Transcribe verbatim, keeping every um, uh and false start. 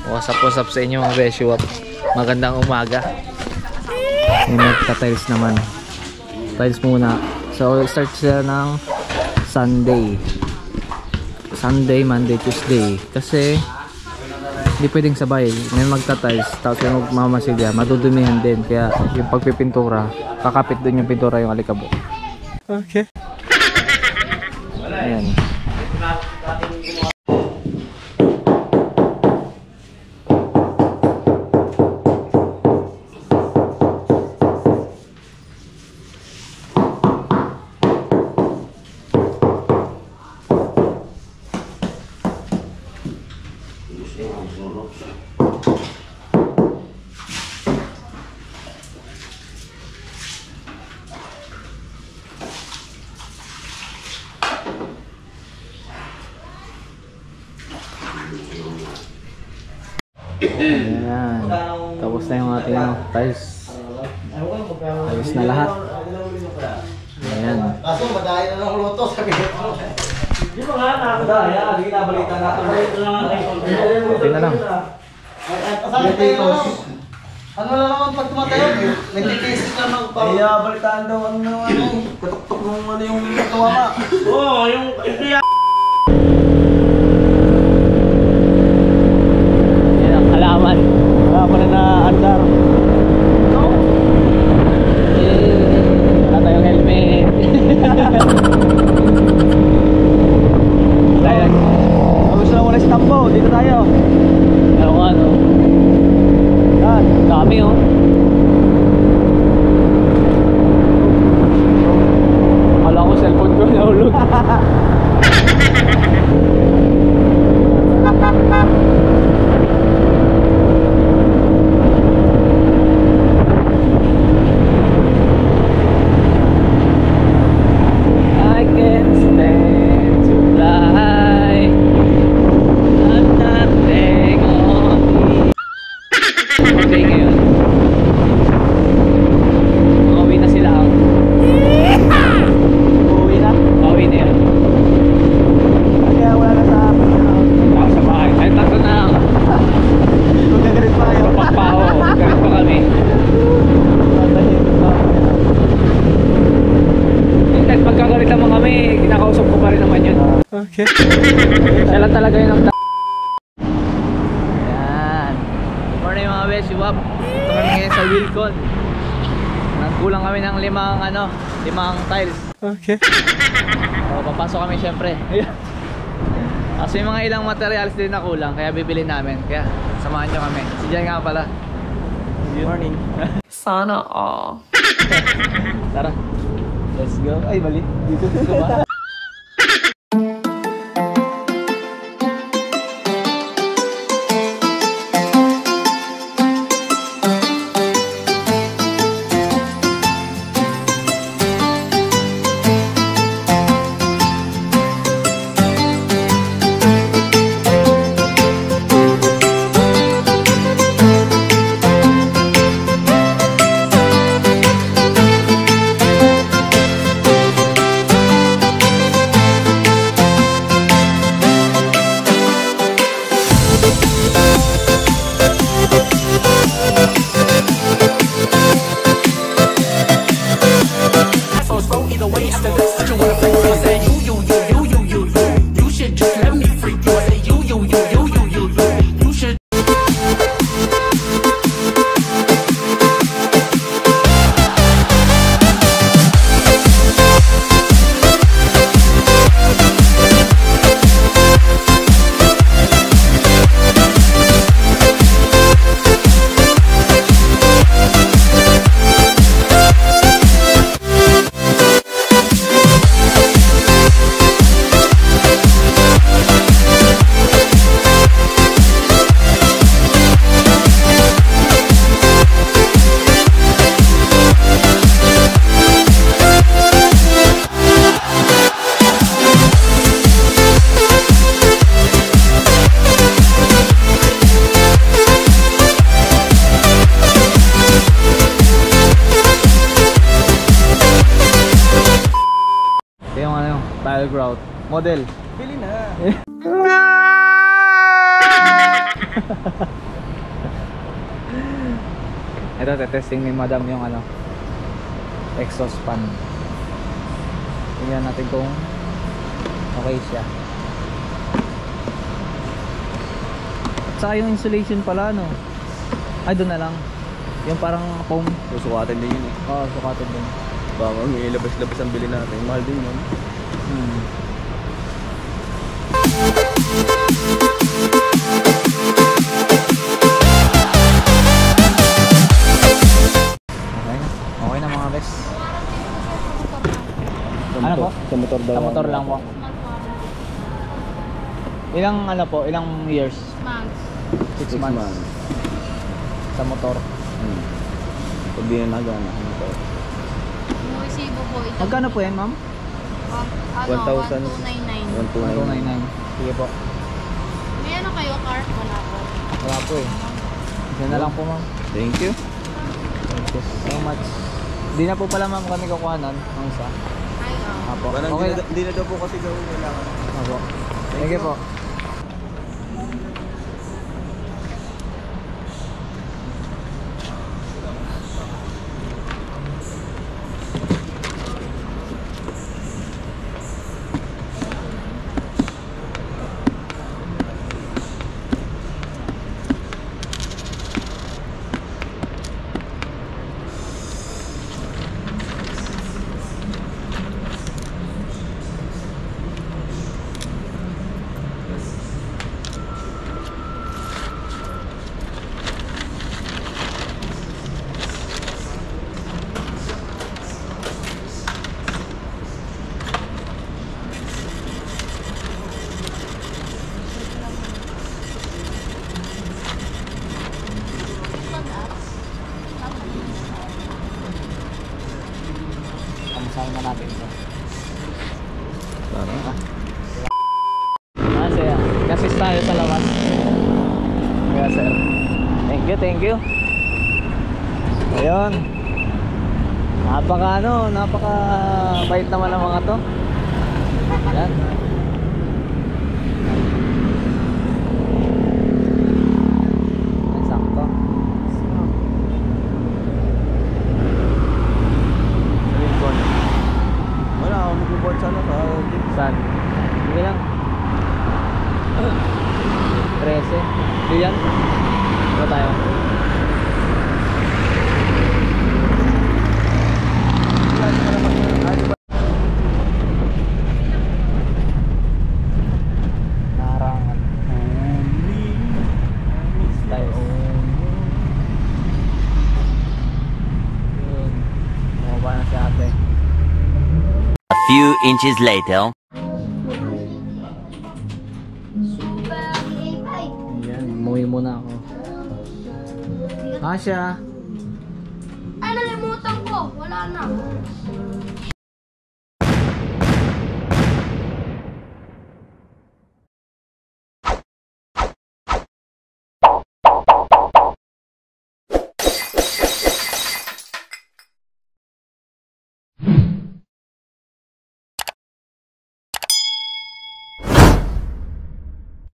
What's up, what's up sa inyo mga beshi wap. Magandang umaga. May nagka-tiles naman. Tiles muna. So start sila ng Sunday. Sunday, Monday, Tuesday. Kasi hindi pwedeng sabay. May magta-tiles tapos yung magmamasilya, madudumihan din. Kaya yung pagpipintura, kakapit dun yung pintura yung alikabok. Okay. Ayan. Ayan. Tapos na yung ating ano, tiles. Tiles na lahat. Ayan. Kaso madaya na ng luto sabi ko. Di ba nga nakadaya? Hindi nabalita natin. Okay na lang. Ano na naman pag tumatayo? Nagkikisis lang ng pang... Iya, balitaan daw ano na ano. Katuktok nung ano yung katawa ka. Oo, yung... Halaman. Wala pala na andar. No? Eh, wala tayong helmet. Ayan. Gusto na muna si Tambo. Dito tayo. Ano nga no? Yan. Dami oh. Akala ko cellphone ko nahulog. Okay. Siya lang talaga yun ang ta- Ayan. Good morning mga beshi wap. Ito kami ngayon sa Wilcon. Nagkulang kami ng limang ano, limang tiles. Okay. So papasok kami syempre. Kasi mga ilang materials din na kulang, kaya bibili namin. Kaya samahan nyo kami. Si Jan nga pala. Good morning. Sana all. Tara. Let's go. Ay mali. Dito dito ba? tile grout. Model. Bili na. Ito, testing ni madam yung ano, exhaust fan. Tingnan natin kung okay siya. At saka yung insulation pala, no? Ay, doon na lang. Yung parang foam. Susukatin din yun eh. Oo, oh, sukatin din. Baka may labas-labas ang bili natin. Mahal din yun. Hmm. Okay na. Okay na mga bes. Ano po? Sa motor daw. Sa motor lang po. Ilang ano po? Ilang years? Months. Six, Six months. months. Sa motor. Hmm. Pag di na nagana. Ano to? Yung resibo po ito. Magkano po yan, ma'am? Um, ano, one thousand. one two nine nine. one two one two nine nine. nine. Sige po. May ano kayo, car? Wala po. Wala po eh. Yan na lang po, ma'am. Thank you. Thank you so much. Di na po pala, ma'am, kami kukuhanan ng isa. Ay, oh. Apo. Parang Okay di, na. na, di na daw po kasi daw kailangan. Apo. Thank you po. Kamusahin na natin ito. Parang ah. Ah, sir. Kasi tayo sa labas. Kaya, sir. Thank you, thank you. Ayun. Napaka ano, napaka bait naman ng mga to. Yan. Ay, sakto. Lincoln. Wala ako mag-report sa ano ka. Saan? Hindi lang. trese. Di yan? Ano tayo? Narangan. Tayo. Yun. Bumaba na si ate. A few inches later. Ayan, umuwi muna ako. Asya! Ay, nalimutan ko. Wala na.